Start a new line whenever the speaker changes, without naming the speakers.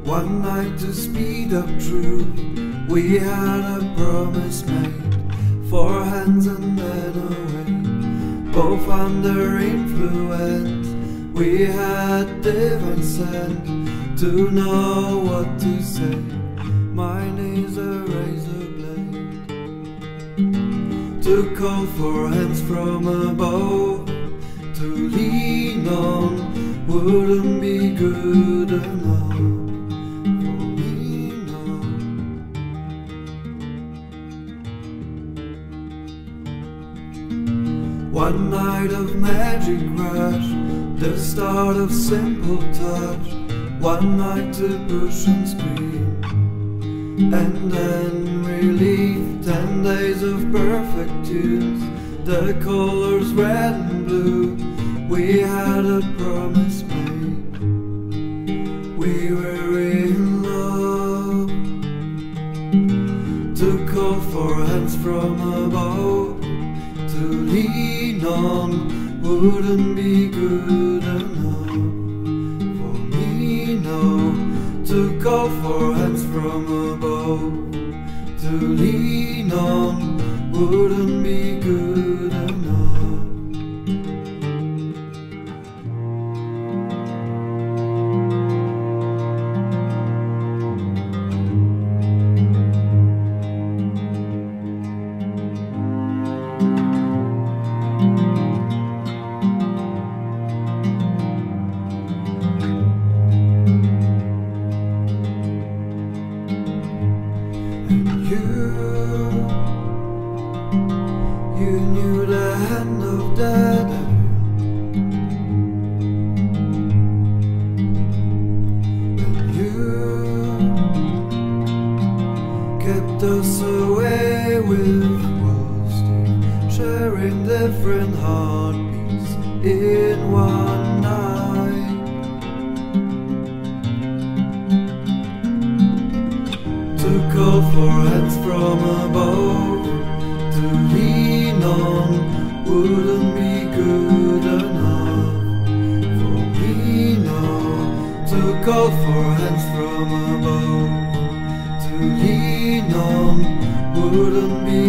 One night to speed up truth, we had a promise made. 4 hands and then away, both under influence. We had divine scent to know what to say. Mine is a razor blade, to call for hands from above, to lean on wouldn't be good enough for me now. One night of magic rush, the start of simple touch. One night to push and scream, and then relief. 10 days of perfect tunes, the colors red and blue. We had a promise made, we were in love. To call for hands from above, to lean on wouldn't be good enough for me, no. To call for hands from above, to lean on wouldn't be good enough. You knew the hand of the devil, and you kept us away with walls, sharing different heartbeats in one night. To call for hands from above, to lean on wouldn't be good enough for me, no. To call for hands from above, to lean on wouldn't be